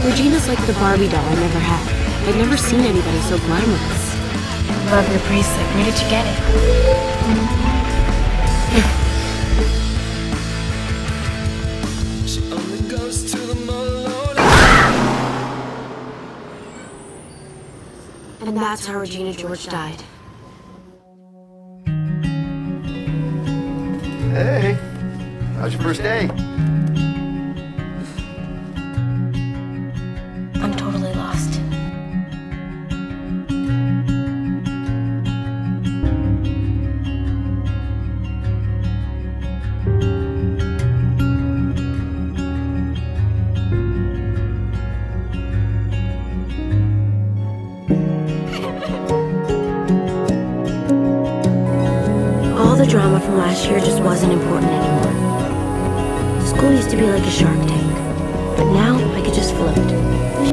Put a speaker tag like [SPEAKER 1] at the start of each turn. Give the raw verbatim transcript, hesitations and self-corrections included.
[SPEAKER 1] Regina's like the Barbie doll I never had. I'd never seen anybody so glamorous.
[SPEAKER 2] Love your bracelet. Where did you get it?
[SPEAKER 3] She only goes to the mall.
[SPEAKER 1] And that's how Regina George died.
[SPEAKER 4] Hey, how's your first day?
[SPEAKER 2] I'm totally lost.
[SPEAKER 1] All the drama from last year just wasn't important anymore. School used to be like a Shark Tank, but now I could just float.